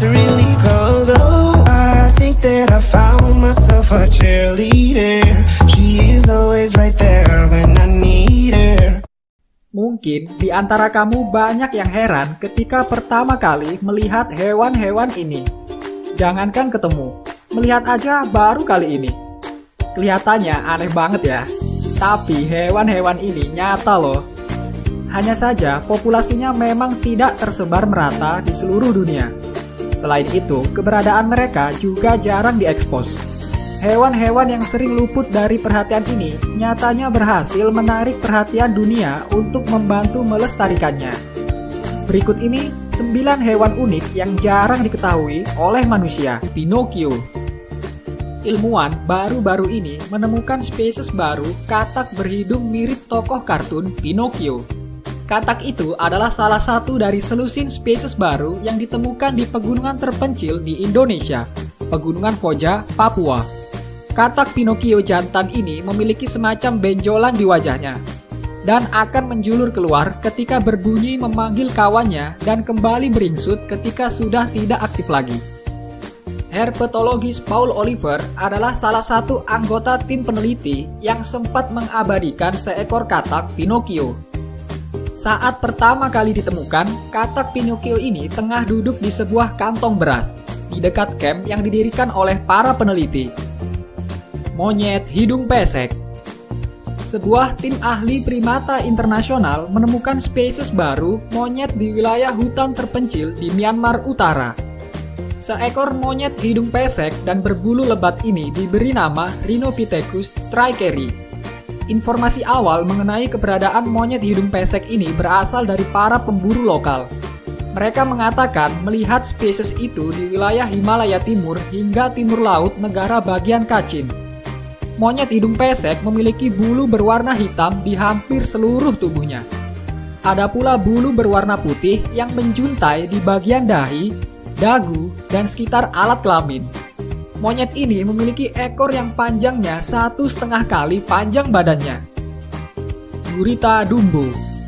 to really close. Oh, I think that I found myself a cheerleader. She is always right there when I need her. Mungkin di antara kamu banyak yang heran ketika pertama kali melihat hewan-hewan ini. Jangankan ketemu, melihat aja baru kali ini. Kelihatannya aneh banget ya. Tapi hewan-hewan ini nyata loh. Hanya saja populasinya memang tidak tersebar merata di seluruh dunia. Selain itu, keberadaan mereka juga jarang diekspos. Hewan-hewan yang sering luput dari perhatian ini nyatanya berhasil menarik perhatian dunia untuk membantu melestarikannya. Berikut ini 9 hewan unik yang jarang diketahui oleh manusia. Pinocchio. Ilmuwan baru-baru ini menemukan spesies baru katak berhidung mirip tokoh kartun Pinocchio. Katak itu adalah salah satu dari selusin spesies baru yang ditemukan di pegunungan terpencil di Indonesia, Pegunungan Foja, Papua. Katak Pinocchio jantan ini memiliki semacam benjolan di wajahnya dan akan menjulur keluar ketika berbunyi memanggil kawannya dan kembali beringsut ketika sudah tidak aktif lagi. Herpetologis Paul Oliver adalah salah satu anggota tim peneliti yang sempat mengabadikan seekor katak Pinocchio. Saat pertama kali ditemukan, katak Pinocchio ini tengah duduk di sebuah kantong beras di dekat camp yang didirikan oleh para peneliti. Monyet hidung pesek. Sebuah tim ahli primata internasional menemukan spesies baru monyet di wilayah hutan terpencil di Myanmar Utara. Seekor monyet hidung pesek dan berbulu lebat ini diberi nama Rhinopithecus strykeri. Informasi awal mengenai keberadaan monyet hidung pesek ini berasal dari para pemburu lokal. Mereka mengatakan melihat spesies itu di wilayah Himalaya Timur hingga timur laut negara bagian Kachin. Monyet hidung pesek memiliki bulu berwarna hitam di hampir seluruh tubuhnya. Ada pula bulu berwarna putih yang menjuntai di bagian dahi, dagu, dan sekitar alat kelamin. Monyet ini memiliki ekor yang panjangnya 1,5 kali panjang badannya. Gurita Dumbo.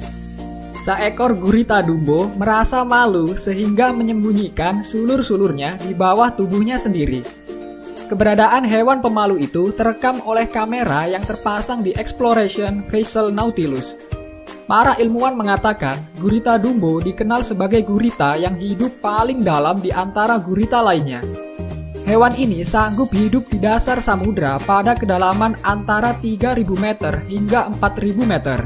Seekor gurita Dumbo merasa malu sehingga menyembunyikan sulur-sulurnya di bawah tubuhnya sendiri. Keberadaan hewan pemalu itu terekam oleh kamera yang terpasang di Exploration Vessel Nautilus. Para ilmuwan mengatakan gurita Dumbo dikenal sebagai gurita yang hidup paling dalam di antara gurita lainnya. Hewan ini sanggup hidup di dasar samudra pada kedalaman antara 3.000 meter hingga 4.000 meter.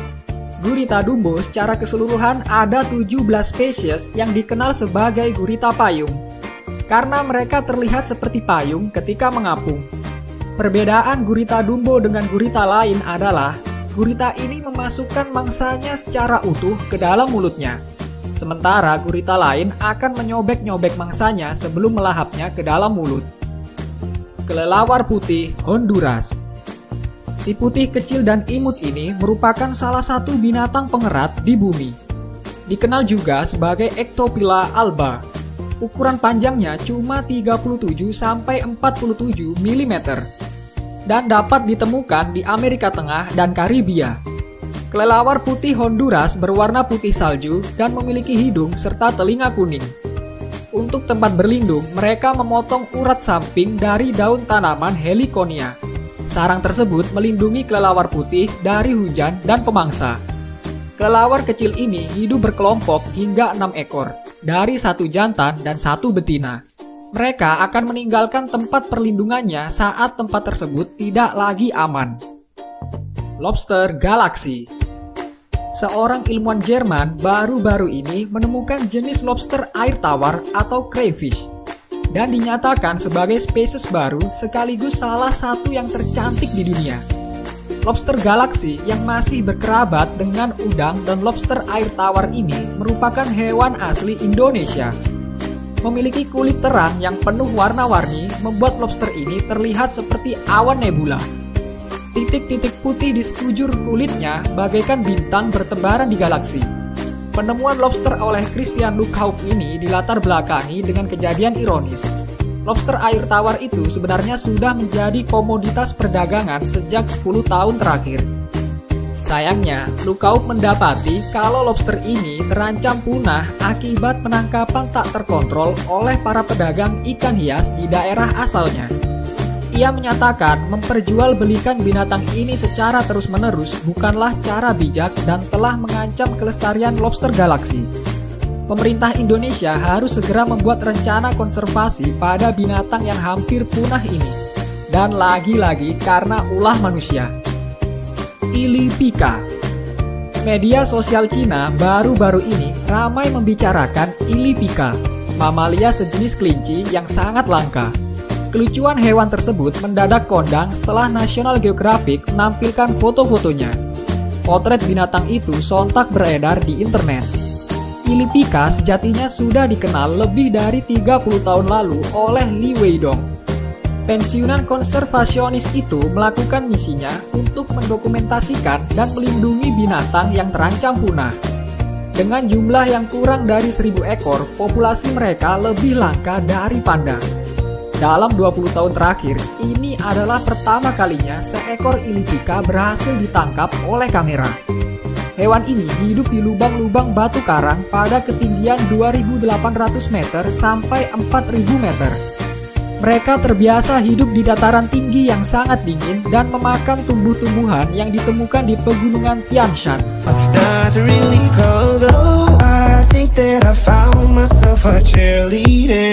Gurita Dumbo secara keseluruhan ada 17 spesies yang dikenal sebagai gurita payung, karena mereka terlihat seperti payung ketika mengapung. Perbedaan gurita Dumbo dengan gurita lain adalah gurita ini memasukkan mangsanya secara utuh ke dalam mulutnya, sementara gurita lain akan menyobek-nyobek mangsanya sebelum melahapnya ke dalam mulut. Kelelawar putih Honduras. Si putih kecil dan imut ini merupakan salah satu binatang pengerat di bumi. Dikenal juga sebagai Ectopila alba. Ukuran panjangnya cuma 37–47 mm dan dapat ditemukan di Amerika Tengah dan Karibia. Kelelawar putih Honduras berwarna putih salju dan memiliki hidung serta telinga kuning. Untuk tempat berlindung, mereka memotong urat samping dari daun tanaman Heliconia. Sarang tersebut melindungi kelelawar putih dari hujan dan pemangsa. Kelelawar kecil ini hidup berkelompok hingga 6 ekor, dari 1 jantan dan 1 betina. Mereka akan meninggalkan tempat perlindungannya saat tempat tersebut tidak lagi aman. Lobster galaksi. Seorang ilmuwan Jerman baru-baru ini menemukan jenis lobster air tawar atau crayfish dan dinyatakan sebagai spesies baru sekaligus salah satu yang tercantik di dunia. Lobster galaksi yang masih berkerabat dengan udang dan lobster air tawar ini merupakan hewan asli Indonesia. Memiliki kulit terang yang penuh warna-warni membuat lobster ini terlihat seperti awan nebula. Titik-titik putih di sekujur kulitnya bagaikan bintang bertebaran di galaksi. Penemuan lobster oleh Christian Lukaup ini dilatar belakangi dengan kejadian ironis. Lobster air tawar itu sebenarnya sudah menjadi komoditas perdagangan sejak 10 tahun terakhir. Sayangnya, Lookout mendapati kalau lobster ini terancam punah akibat penangkapan tak terkontrol oleh para pedagang ikan hias di daerah asalnya. Ia menyatakan memperjualbelikan binatang ini secara terus-menerus bukanlah cara bijak dan telah mengancam kelestarian lobster galaksi. Pemerintah Indonesia harus segera membuat rencana konservasi pada binatang yang hampir punah ini. Dan lagi-lagi karena ulah manusia. Ili Pika. Media sosial Cina baru-baru ini ramai membicarakan Ili Pika, mamalia sejenis kelinci yang sangat langka. Kelucuan hewan tersebut mendadak kondang setelah National Geographic menampilkan foto-fotonya. Potret binatang itu sontak beredar di internet. Ili Pika sejatinya sudah dikenal lebih dari 30 tahun lalu oleh Li Weidong. Pensiunan konservasionis itu melakukan misinya untuk mendokumentasikan dan melindungi binatang yang terancam punah. Dengan jumlah yang kurang dari 1.000 ekor, populasi mereka lebih langka dari panda. Dalam 20 tahun terakhir, ini adalah pertama kalinya seekor Ili Pika berhasil ditangkap oleh kamera. Hewan ini hidup di lubang-lubang batu karang pada ketinggian 2.800 meter sampai 4.000 meter. Mereka terbiasa hidup di dataran tinggi yang sangat dingin dan memakan tumbuh-tumbuhan yang ditemukan di pegunungan Tian Shan. Not really close, oh, I think that I found myself a cheerleader.